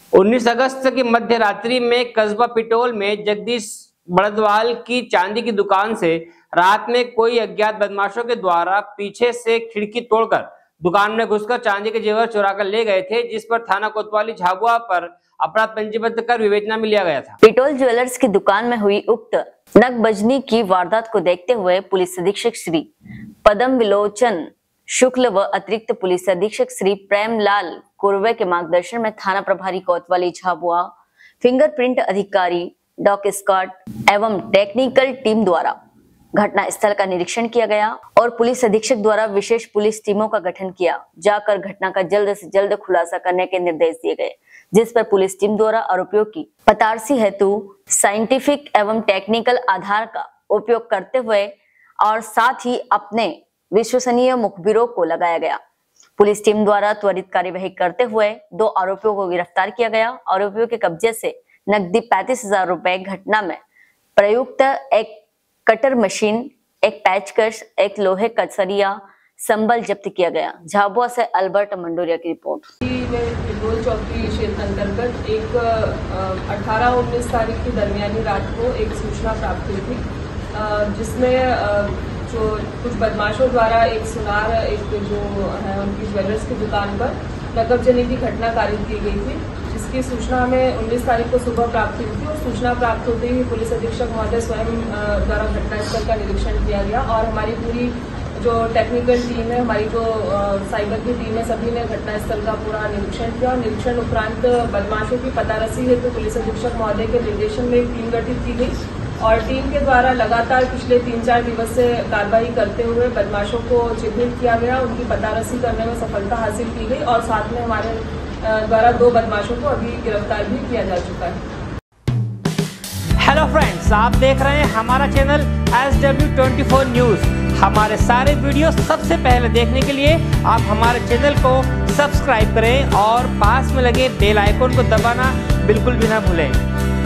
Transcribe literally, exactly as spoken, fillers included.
उन्नीस अगस्त की मध्य रात्रि में कस्बा पिटोल में जगदीश बड़दवाल की चांदी की दुकान से रात में कोई अज्ञात बदमाशों के द्वारा पीछे से खिड़की तोड़कर दुकान में घुसकर चांदी के जेवर चुरा कर ले गए थे, जिस पर थाना कोतवाली झाबुआ पर अपराध पंजीबद्ध कर विवेचना में लिया गया था। पिटोल ज्वेलर्स की दुकान में हुई उक्त नकबजनी की वारदात को देखते हुए पुलिस अधीक्षक श्री पदम विलोचन शुक्ल व अतिरिक्त पुलिस अधीक्षक श्री प्रेमलाल कुरवे के मार्गदर्शन में थाना प्रभारी कोतवाली झाबुआ, फिंगरप्रिंट अधिकारी डॉग स्क्वाड एवं टेक्निकल टीम द्वारा घटना स्थल का निरीक्षण किया गया और पुलिस अधीक्षक द्वारा विशेष पुलिस टीमों का गठन किया जाकर घटना का जल्द से जल्द खुलासा करने के निर्देश दिए गए, जिस पर पुलिस टीम द्वारा आरोपियों की पतारसी हेतु साइंटिफिक एवं टेक्निकल आधार का उपयोग करते हुए और साथ ही अपने विश्वसनीय मुखबिरों को लगाया गया। पुलिस टीम द्वारा त्वरित कार्यवाही करते हुए दो आरोपियों को गिरफ्तार किया गया। आरोपियों के कब्जे से नकदी पैंतीस हजार रुपए, घटना में प्रयुक्त एक कटर मशीन, एक पैचकश, एक लोहे का सरिया, संबल जब्त किया गया। झाबुआ से अल्बर्ट मंडोरिया की रिपोर्ट। पिटोल चौकी क्षेत्र अंतर्गत एक अठारह उन्नीस तारीख की दरमियानी रात को एक सूचना प्राप्त हुई थी, जिसमें जो कुछ बदमाशों द्वारा एक सुनार एक जो है उनकी ज्वेलर्स की दुकान पर नकबजनी की घटना कारित की गई थी, जिसकी सूचना हमें उन्नीस तारीख को सुबह प्राप्त हुई थी और सूचना प्राप्त होते ही पुलिस अधीक्षक महोदय स्वयं द्वारा घटनास्थल का निरीक्षण किया गया और हमारी पूरी जो टेक्निकल टीम है, हमारी जो साइबर की टीम है, सभी ने घटनास्थल का पूरा निरीक्षण किया और निरीक्षण उपरांत बदमाशों की पतारसी हेतु तो पुलिस अधीक्षक महोदय के निर्देशन में एक टीम गठित की गई और टीम के द्वारा लगातार पिछले तीन चार दिवस से कार्रवाई करते हुए बदमाशों को चिन्हित किया गया, उनकी पतारसी करने में सफलता हासिल की गई और साथ में हमारे द्वारा दो बदमाशों को अभी गिरफ्तार भी किया जा चुका है। हेलो फ्रेंड्स, आप देख रहे हैं हमारा channel S W twenty four news. हमारे सारे वीडियो सबसे पहले देखने के लिए आप हमारे चैनल को सब्सक्राइब करें और पास में लगे बेल आइकन को दबाना बिल्कुल भी ना भूलें।